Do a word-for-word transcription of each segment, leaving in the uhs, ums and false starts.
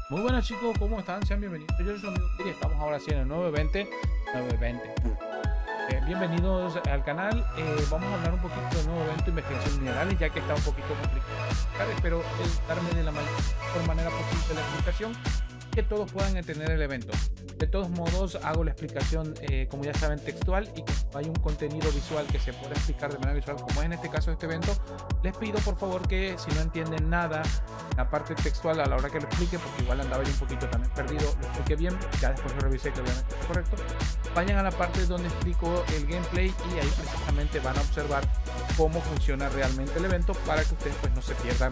Muy buenas chicos, ¿cómo están? Sean bienvenidos. Yo soy su amigo Kiri, estamos ahora sí en el nueve evento. nueve evento. Eh, bienvenidos al canal. Eh, vamos a hablar un poquito del nuevo evento de investigación de minerales, ya que está un poquito complicado. Espero darme de la mejor manera posible la explicación, que todos puedan entender el evento. De todos modos, hago la explicación, eh, como ya saben, textual, y que hay un contenido visual que se puede explicar de manera visual, como es en este caso de este evento. Les pido por favor que si no entienden nada, la parte textual a la hora que lo explique, porque igual andaba yo un poquito también perdido, lo expliqué bien, ya después lo revisé que obviamente es correcto. Vayan a la parte donde explico el gameplay y ahí precisamente van a observar cómo funciona realmente el evento, para que ustedes pues no se pierdan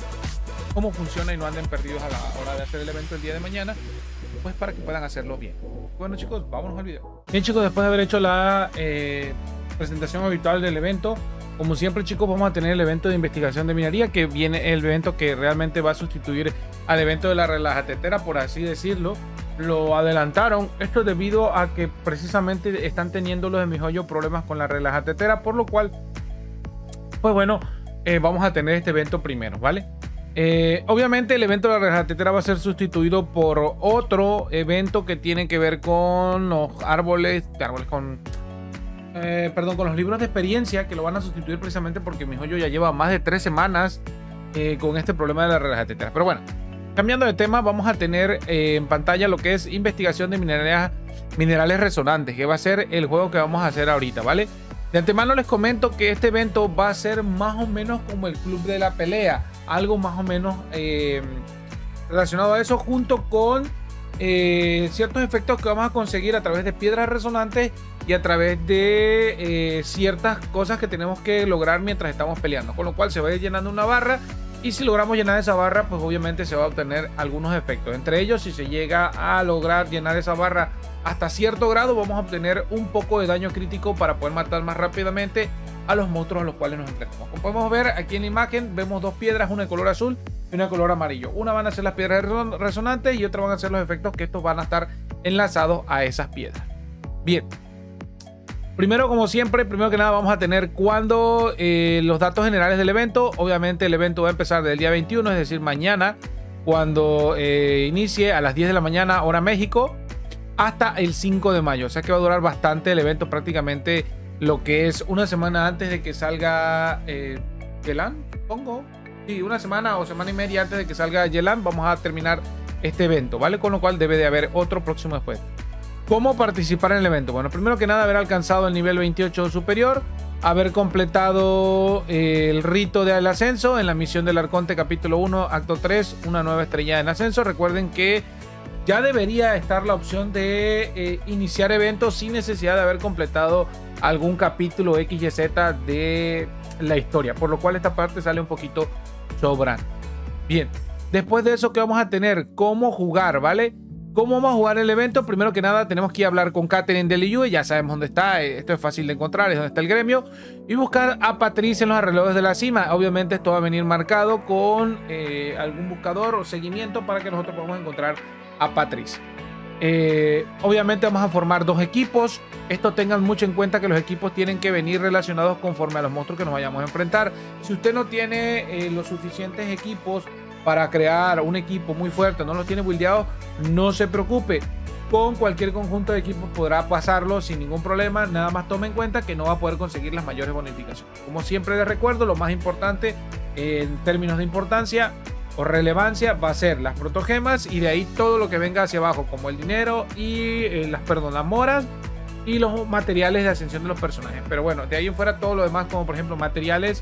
cómo funciona y no anden perdidos a la hora de hacer el evento el día de mañana, pues para que puedan hacerlo bien. Bueno chicos, vámonos al video. Bien chicos, después de haber hecho la eh, presentación habitual del evento, como siempre chicos, vamos a tener el evento de investigación de minería, que viene el evento que realmente va a sustituir al evento de la relajatetera, por así decirlo. Lo adelantaron, esto debido a que precisamente están teniendo los de mi joyo problemas con la relajatetera, por lo cual pues bueno, eh, vamos a tener este evento primero, ¿vale? Eh, obviamente el evento de la relajatetera va a ser sustituido por otro evento que tiene que ver con los árboles, árboles con, eh, perdón, con los libros de experiencia, que lo van a sustituir precisamente porque mi joyo ya lleva más de tres semanas eh, con este problema de la relajatetera. Pero bueno, cambiando de tema, vamos a tener eh, en pantalla lo que es investigación de minerales, minerales resonantes, que va a ser el juego que vamos a hacer ahorita, ¿vale? De antemano les comento que este evento va a ser más o menos como el club de la pelea, algo más o menos eh, relacionado a eso, junto con eh, ciertos efectos que vamos a conseguir a través de piedras resonantes y a través de eh, ciertas cosas que tenemos que lograr mientras estamos peleando, con lo cual se va a ir llenando una barra, y si logramos llenar esa barra, pues obviamente se va a obtener algunos efectos. Entre ellos, si se llega a lograr llenar esa barra hasta cierto grado, vamos a obtener un poco de daño crítico para poder matar más rápidamente a los monstruos a los cuales nos enfrentamos. Como podemos ver aquí en la imagen, vemos dos piedras, una de color azul y una de color amarillo. Una van a ser las piedras resonantes y otra van a ser los efectos que estos van a estar enlazados a esas piedras. Bien. Primero, como siempre, primero que nada vamos a tener cuando eh, los datos generales del evento. Obviamente el evento va a empezar del día veintiuno, es decir, mañana, cuando eh, inicie a las diez de la mañana, hora México, hasta el cinco de mayo. O sea que va a durar bastante el evento, prácticamente lo que es una semana antes de que salga eh, Yelan, supongo. Sí, una semana o semana y media antes de que salga Yelan, vamos a terminar este evento, ¿vale? Con lo cual debe de haber otro próximo después. ¿Cómo participar en el evento? Bueno, primero que nada, haber alcanzado el nivel veintiocho superior, haber completado eh, el rito del ascenso en la misión del Arconte capítulo uno, acto tres, una nueva estrella en ascenso. Recuerden que ya debería estar la opción de eh, iniciar eventos sin necesidad de haber completado algún capítulo X Y Z de la historia, por lo cual esta parte sale un poquito sobrante. Bien, después de eso, ¿qué vamos a tener? ¿Cómo jugar? ¿Vale? ¿Cómo vamos a jugar el evento? Primero que nada tenemos que ir a hablar con Catherine de Liyue, ya sabemos dónde está, esto es fácil de encontrar, es donde está el gremio, y buscar a Patrice en los alrededores de la cima. Obviamente esto va a venir marcado con eh, algún buscador o seguimiento para que nosotros podamos encontrar a Patrice. Eh, obviamente vamos a formar dos equipos. Esto tengan mucho en cuenta que los equipos tienen que venir relacionados conforme a los monstruos que nos vayamos a enfrentar. Si usted no tiene eh, los suficientes equipos para crear un equipo muy fuerte, no los tiene buildeados, no se preocupe. Con cualquier conjunto de equipos podrá pasarlo sin ningún problema. Nada más tome en cuenta que no va a poder conseguir las mayores bonificaciones. Como siempre les recuerdo, lo más importante en términos de importancia o relevancia va a ser las protogemas, y de ahí todo lo que venga hacia abajo, como el dinero y eh, las, perdón, las moras y los materiales de ascensión de los personajes. Pero bueno, de ahí en fuera todo lo demás, como por ejemplo materiales,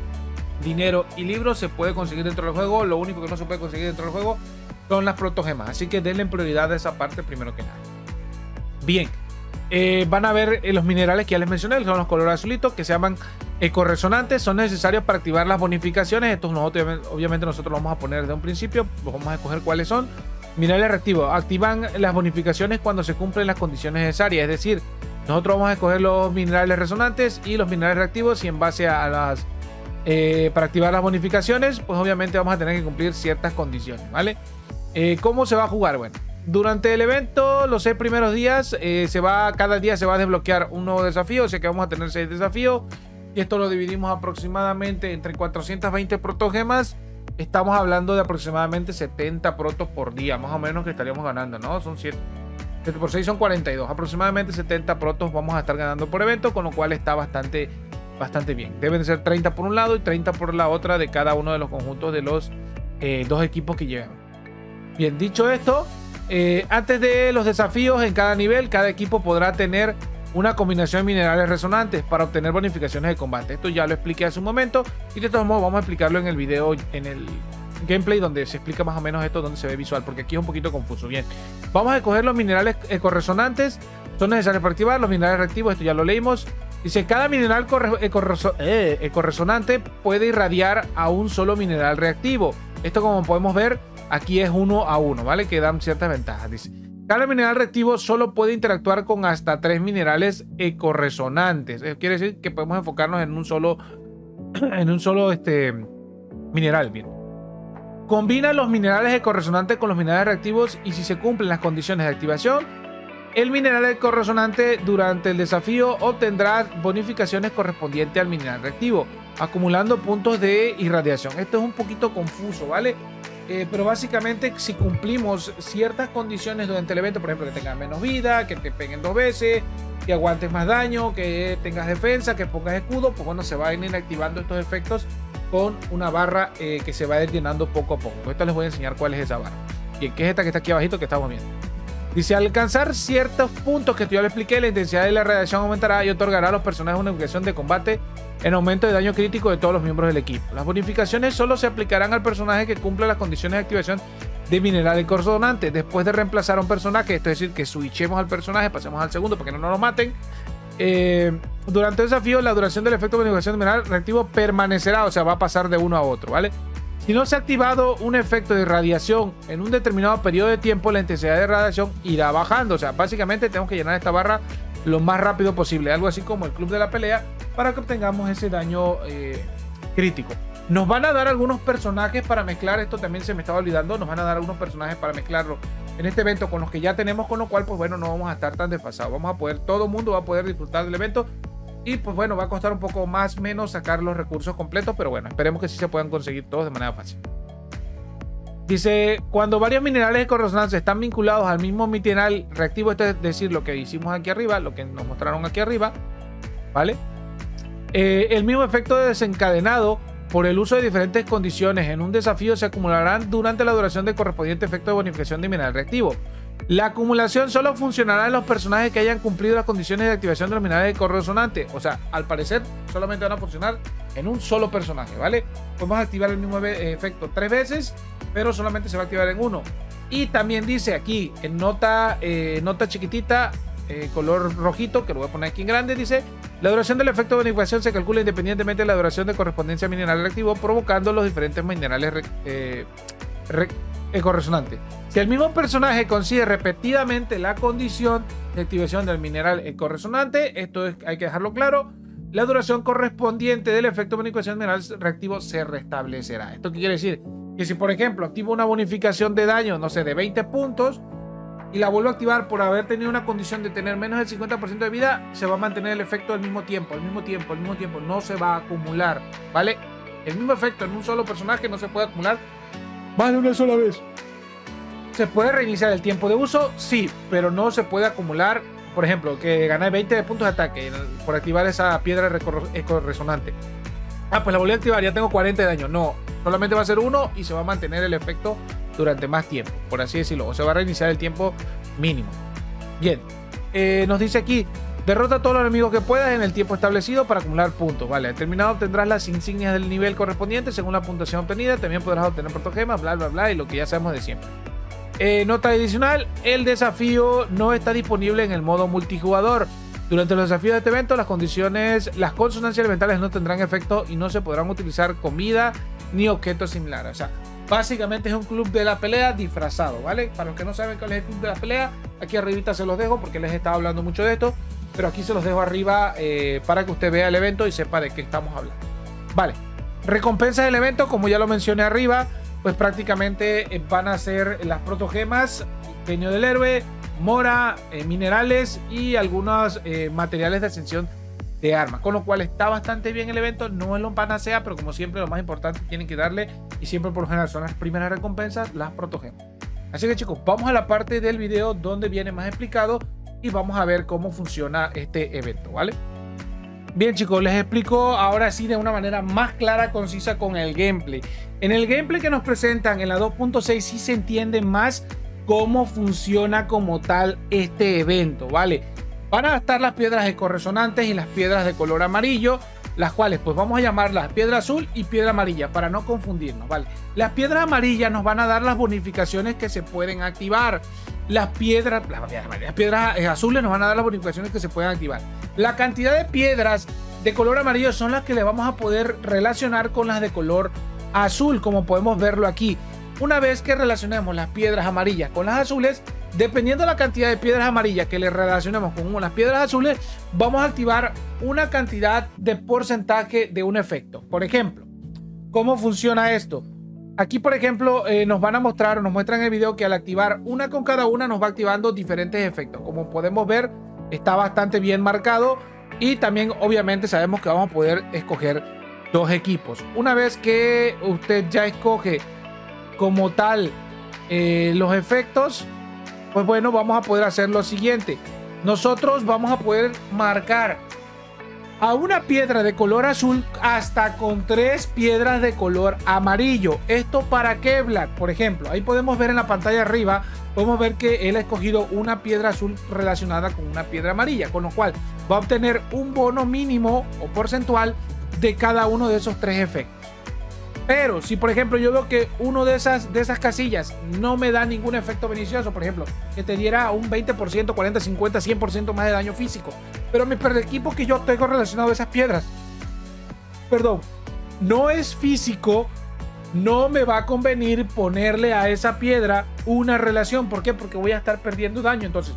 dinero y libros, se puede conseguir dentro del juego. Lo único que no se puede conseguir dentro del juego son las protogemas, así que denle prioridad a esa parte primero que nada. Bien, eh, van a ver eh, los minerales que ya les mencioné, que son los colores azulitos, que se llaman ecoresonantes. Son necesarios para activar las bonificaciones. Estos nosotros, obviamente nosotros los vamos a poner desde un principio, los vamos a escoger cuáles son. Minerales reactivos activan las bonificaciones cuando se cumplen las condiciones necesarias, es decir, nosotros vamos a escoger los minerales resonantes y los minerales reactivos, y en base a las eh, para activar las bonificaciones, pues obviamente vamos a tener que cumplir ciertas condiciones, ¿vale? Eh, ¿Cómo se va a jugar? Bueno, durante el evento, los seis primeros días, eh, se va, cada día se va a desbloquear un nuevo desafío, o sea que vamos a tener seis desafíos, y esto lo dividimos aproximadamente entre cuatrocientas veinte protogemas estamos hablando de aproximadamente setenta protos por día, más o menos, que estaríamos ganando, ¿no? Son siete, siete por seis son cuarenta y dos, aproximadamente setenta protos vamos a estar ganando por evento, con lo cual está bastante, bastante bien. Deben ser treinta por un lado y treinta por la otra de cada uno de los conjuntos de los eh, dos equipos que llevan. Bien, dicho esto, eh, antes de los desafíos en cada nivel, cada equipo podrá tener una combinación de minerales resonantes para obtener bonificaciones de combate. Esto ya lo expliqué hace un momento y de todos modos vamos a explicarlo en el video, en el gameplay, donde se explica más o menos esto, donde se ve visual, porque aquí es un poquito confuso. Bien, vamos a escoger los minerales ecoresonantes. Son necesarios para activar los minerales reactivos. Esto ya lo leímos. Dice, cada mineral eh, ecoresonante puede irradiar a un solo mineral reactivo. Esto, como podemos ver, aquí es uno a uno, ¿vale? Que dan ciertas ventajas. Dice, cada mineral reactivo solo puede interactuar con hasta tres minerales ecoresonantes. Eso quiere decir que podemos enfocarnos en un solo, en un solo este, mineral. Bien. Combina los minerales ecoresonantes con los minerales reactivos y si se cumplen las condiciones de activación, el mineral ecoresonante durante el desafío obtendrá bonificaciones correspondientes al mineral reactivo, acumulando puntos de irradiación. Esto es un poquito confuso, ¿vale? Eh, pero básicamente, si cumplimos ciertas condiciones durante el evento, por ejemplo, que tengas menos vida, que te peguen dos veces, que aguantes más daño, que tengas defensa, que pongas escudo, pues bueno, se van a ir activando estos efectos con una barra eh, que se va a ir llenando poco a poco. Ahorita les voy a enseñar cuál es esa barra. Bien, que es esta que está aquí abajito que estamos viendo. Dice, al alcanzar ciertos puntos que yo le expliqué, la intensidad de la radiación aumentará y otorgará a los personajes una bonificación de combate en aumento de daño crítico de todos los miembros del equipo. Las bonificaciones solo se aplicarán al personaje que cumpla las condiciones de activación de mineral ecoresonante. Después de reemplazar a un personaje, esto es decir, que switchemos al personaje, pasemos al segundo para que no nos lo maten. Eh, durante el desafío, la duración del efecto de bonificación de mineral reactivo permanecerá, o sea, va a pasar de uno a otro, ¿vale? Si no se ha activado un efecto de radiación en un determinado periodo de tiempo, la intensidad de radiación irá bajando. O sea, básicamente tenemos que llenar esta barra lo más rápido posible. Algo así como el club de la pelea, para que obtengamos ese daño eh, crítico. Nos van a dar algunos personajes para mezclar. Esto también se me estaba olvidando. Nos van a dar algunos personajes para mezclarlo en este evento con los que ya tenemos. Con lo cual, pues bueno, no vamos a estar tan desfasados. Vamos a poder, todo el mundo va a poder disfrutar del evento. Y pues bueno, va a costar un poco más o menos sacar los recursos completos, pero bueno, esperemos que sí se puedan conseguir todos de manera fácil. Dice, cuando varios minerales ecoresonantes están vinculados al mismo mineral reactivo, esto es decir, lo que hicimos aquí arriba, lo que nos mostraron aquí arriba, ¿vale? Eh, el mismo efecto desencadenado por el uso de diferentes condiciones en un desafío se acumularán durante la duración del correspondiente efecto de bonificación de mineral reactivo. La acumulación solo funcionará en los personajes que hayan cumplido las condiciones de activación de los minerales ecoresonantes. O sea, al parecer solamente van a funcionar en un solo personaje, ¿vale? Podemos activar el mismo efecto tres veces, pero solamente se va a activar en uno. Y también dice aquí, en nota, eh, nota chiquitita, eh, color rojito, que lo voy a poner aquí en grande, dice, la duración del efecto de bonificación se calcula independientemente de la duración de correspondencia mineral reactivo, provocando los diferentes minerales re, eh, re, ecoresonante. Si el mismo personaje consigue repetidamente la condición de activación del mineral ecoresonante, esto es, hay que dejarlo claro, la duración correspondiente del efecto de bonificación mineral reactivo se restablecerá. ¿Esto qué quiere decir? Que si por ejemplo activo una bonificación de daño, no sé, de veinte puntos y la vuelvo a activar por haber tenido una condición de tener menos del cincuenta por ciento de vida, se va a mantener el efecto al mismo tiempo, al mismo tiempo, al mismo tiempo, no se va a acumular, ¿vale? El mismo efecto en un solo personaje no se puede acumular más de una sola vez. ¿Se puede reiniciar el tiempo de uso? Sí, pero no se puede acumular. Por ejemplo, que gané veinte de puntos de ataque por activar esa piedra ecoresonante. Ah, pues la volví a activar, ya tengo cuarenta de daño. No, solamente va a ser uno y se va a mantener el efecto durante más tiempo, por así decirlo. O se va a reiniciar el tiempo mínimo. Bien, eh, nos dice aquí, derrota a todos los enemigos que puedas en el tiempo establecido para acumular puntos. Vale, al terminado obtendrás las insignias del nivel correspondiente según la puntuación obtenida. También podrás obtener protogemas, bla, bla, bla, y lo que ya sabemos de siempre. Eh, nota adicional, el desafío no está disponible en el modo multijugador. Durante los desafíos de este evento, las condiciones, las consonancias elementales no tendrán efecto y no se podrán utilizar comida ni objetos similares. O sea, básicamente es un club de la pelea disfrazado, ¿vale? Para los que no saben cuál es el club de la pelea, aquí arribita se los dejo porque les he estado hablando mucho de esto, pero aquí se los dejo arriba eh, para que usted vea el evento y sepa de qué estamos hablando. Vale, recompensas del evento, como ya lo mencioné arriba, pues prácticamente eh, van a ser las protogemas, genio del héroe, mora, eh, minerales y algunos eh, materiales de ascensión de armas, con lo cual está bastante bien el evento. No es lo panacea, pero como siempre lo más importante, tienen que darle y siempre por lo general son las primeras recompensas, las protegemos. Así que chicos, vamos a la parte del video donde viene más explicado y vamos a ver cómo funciona este evento, ¿vale? Bien chicos, les explico ahora sí de una manera más clara, concisa con el gameplay. En el gameplay que nos presentan en la dos punto seis sí se entiende más cómo funciona como tal este evento, ¿vale? Van a estar las piedras ecorresonantes y las piedras de color amarillo, las cuales pues vamos a llamarlas piedra azul y piedra amarilla para no confundirnos, ¿vale? Las piedras amarillas nos van a dar las bonificaciones que se pueden activar. Las piedras, las piedras, las piedras azules nos van a dar las bonificaciones que se pueden activar. La cantidad de piedras de color amarillo son las que le vamos a poder relacionar con las de color azul, como podemos verlo aquí. Una vez que relacionemos las piedras amarillas con las azules, dependiendo de la cantidad de piedras amarillas que le relacionemos con las piedras azules, vamos a activar una cantidad de porcentaje de un efecto. Por ejemplo, ¿cómo funciona esto? Aquí, por ejemplo, eh, nos van a mostrar o nos muestran en el video que al activar una con cada una nos va activando diferentes efectos. Como podemos ver, está bastante bien marcado y también obviamente sabemos que vamos a poder escoger dos equipos. Una vez que usted ya escoge como tal eh, los efectos, pues bueno, vamos a poder hacer lo siguiente. Nosotros vamos a poder marcar a una piedra de color azul hasta con tres piedras de color amarillo. ¿Esto para qué, Black? Por ejemplo, ahí podemos ver en la pantalla arriba, podemos ver que él ha escogido una piedra azul relacionada con una piedra amarilla, con lo cual va a obtener un bono mínimo o porcentual de cada uno de esos tres efectos. Pero si por ejemplo yo veo que uno de esas, de esas casillas no me da ningún efecto beneficioso, por ejemplo, que te diera un veinte por ciento, cuarenta, cincuenta, cien por ciento más de daño físico, pero mi equipo que yo tengo relacionado a esas piedras, perdón, no es físico, no me va a convenir ponerle a esa piedra una relación. ¿Por qué? Porque voy a estar perdiendo daño. Entonces,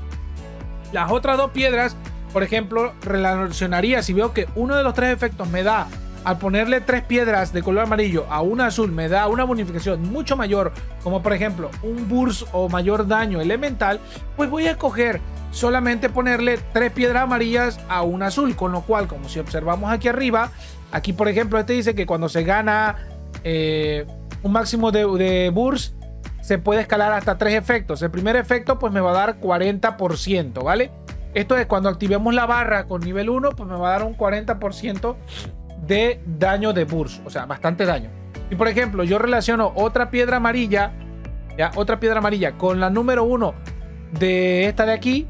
las otras dos piedras, por ejemplo, relacionaría, si veo que uno de los tres efectos me da, al ponerle tres piedras de color amarillo a una azul, me da una bonificación mucho mayor, como por ejemplo un burst o mayor daño elemental, pues voy a escoger solamente ponerle tres piedras amarillas a una azul, con lo cual, como si observamos aquí arriba, aquí por ejemplo este dice que cuando se gana eh, un máximo de, de burst, se puede escalar hasta tres efectos. El primer efecto pues me va a dar cuarenta por ciento, ¿vale? Esto es cuando activemos la barra con nivel uno, pues me va a dar un cuarenta por ciento de daño de burst, o sea, bastante daño. Y por ejemplo, yo relaciono otra piedra amarilla, ya, otra piedra amarilla con la número uno de esta de aquí,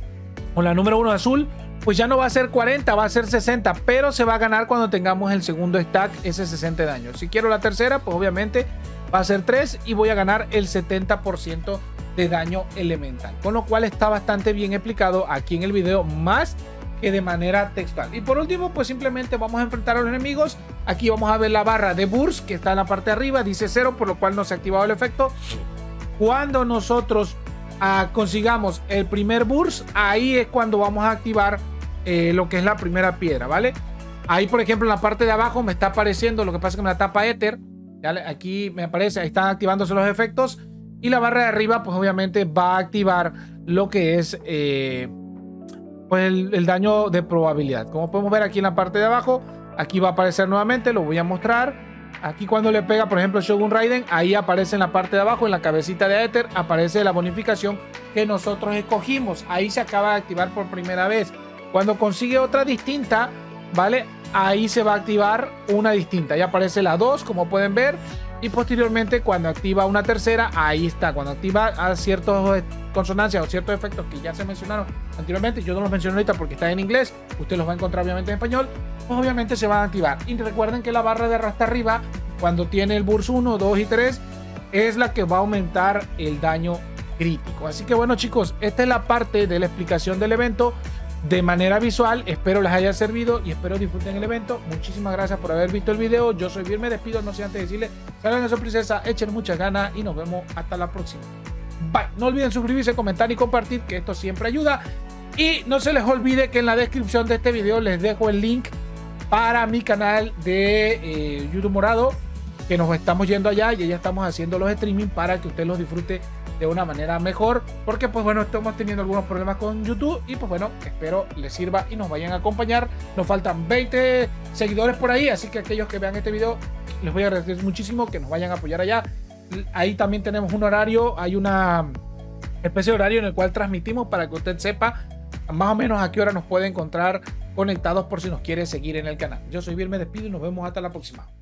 con la número uno azul, pues ya no va a ser cuarenta, va a ser sesenta, pero se va a ganar cuando tengamos el segundo stack, ese sesenta de daño. Si quiero la tercera, pues obviamente va a ser tres y voy a ganar el setenta por ciento de daño elemental, con lo cual está bastante bien explicado aquí en el video, más que de manera textual. Y por último, pues simplemente vamos a enfrentar a los enemigos. Aquí vamos a ver la barra de burst que está en la parte de arriba, dice cero, por lo cual no se ha activado el efecto. Cuando nosotros ah, consigamos el primer burst, ahí es cuando vamos a activar eh, lo que es la primera piedra, ¿vale? Ahí por ejemplo en la parte de abajo me está apareciendo, lo que pasa es que me la tapa Ether, ¿vale? Aquí me aparece, ahí están activándose los efectos, y la barra de arriba pues obviamente va a activar lo que es eh, pues el, el daño de probabilidad. Como podemos ver aquí en la parte de abajo, aquí va a aparecer nuevamente, lo voy a mostrar. Aquí cuando le pega, por ejemplo, Shogun Raiden, ahí aparece en la parte de abajo, en la cabecita de Ether, aparece la bonificación que nosotros escogimos. Ahí se acaba de activar por primera vez. Cuando consigue otra distinta, ¿vale? Ahí se va a activar una distinta. Ahí aparece la dos, como pueden ver. Y posteriormente, cuando activa una tercera, ahí está. Cuando activa a ciertas consonancias o ciertos efectos que ya se mencionaron anteriormente, yo no los menciono ahorita porque está en inglés, usted los va a encontrar obviamente en español, pues obviamente se van a activar. Y recuerden que la barra de hasta arriba, cuando tiene el burst uno, dos y tres, es la que va a aumentar el daño crítico. Así que bueno chicos, esta es la parte de la explicación del evento de manera visual. Espero les haya servido y espero disfruten el evento. Muchísimas gracias por haber visto el video. Yo soy Vir, me despido, no sé antes de decirles, salgan a su princesa, echen muchas ganas y nos vemos hasta la próxima. Bye. No olviden suscribirse, comentar y compartir, que esto siempre ayuda. Y no se les olvide que en la descripción de este video les dejo el link para mi canal de eh, YouTube Morado, que nos estamos yendo allá y ya estamos haciendo los streaming para que usted los disfrute de una manera mejor, porque pues bueno, estamos teniendo algunos problemas con YouTube y pues bueno, espero les sirva y nos vayan a acompañar. Nos faltan veinte seguidores por ahí, así que aquellos que vean este video les voy a agradecer muchísimo que nos vayan a apoyar allá. Ahí también tenemos un horario, hay una especie de horario en el cual transmitimos para que usted sepa más o menos a qué hora nos puede encontrar conectados por si nos quiere seguir en el canal. Yo soy Biel, me despido y nos vemos hasta la próxima.